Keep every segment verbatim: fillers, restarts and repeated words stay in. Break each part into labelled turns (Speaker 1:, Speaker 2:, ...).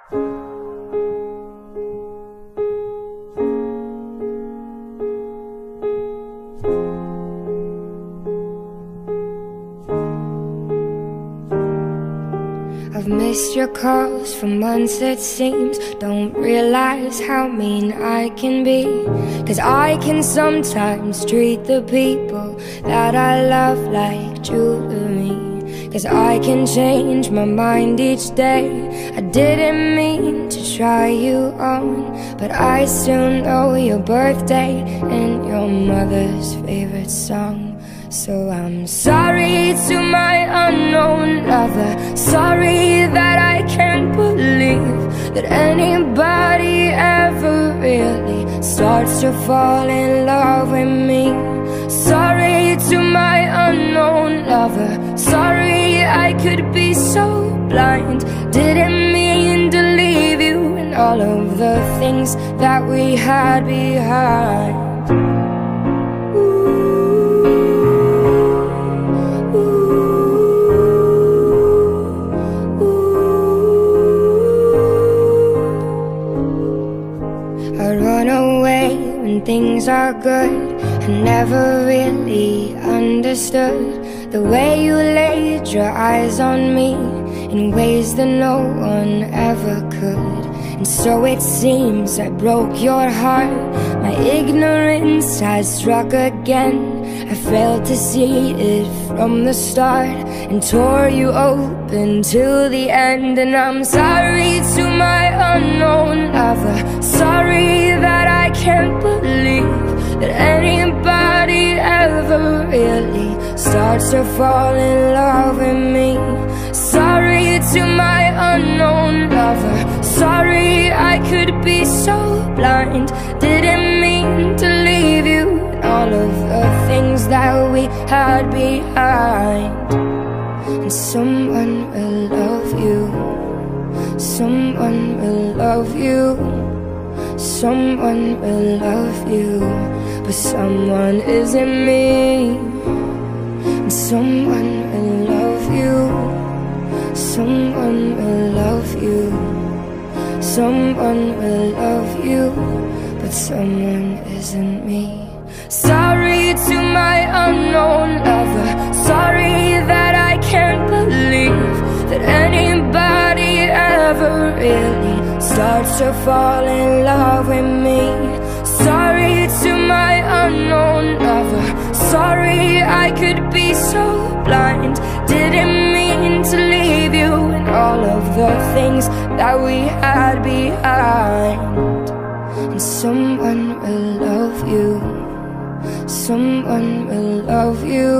Speaker 1: I've missed your calls for months it seems. Don't realize how mean I can be, 'cause I can sometimes treat the people that I love like jewelry. 'Cause I can change my mind each day. I didn't mean to try you on, but I still know your birthday and your mother's favorite song. So I'm sorry to my unknown lover. Sorry that I can't believe that anybody ever really starts to fall in love with me. Sorry to my unknown lover. Sorry I could be so blind. Didn't mean to leave you and all of the things that we had behind. Things are good. I never really understood the way you laid your eyes on me in ways that no one ever could. And so it seems I broke your heart. My ignorance has struck again. I failed to see it from the start and tore you open till the end. And I'm sorry to my unknown lover. Sorry that I can't believe that anybody ever really starts to fall in love with me. Sorry to my unknown lover. Sorry I could be so blind. Didn't mean to leave you and all of the things that we had behind. And someone will love you. Someone will love you. Someone will love you, but someone isn't me. And someone will love you. Someone will love you. Someone will love you, but someone isn't me. Sorry to my unknown lover. Sorry that I can't believe that anybody ever really starts to fall in love with me. Sorry to my unknown lover. Sorry I could be so blind. Didn't mean to leave you and all of the things that we had behind. And someone will love you. Someone will love you.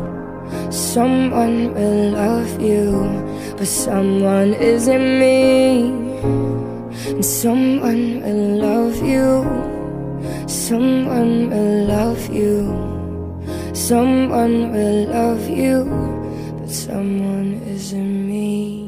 Speaker 1: Someone will love you, but someone isn't me. And someone will love you. Someone will love you. Someone will love you, but someone isn't me.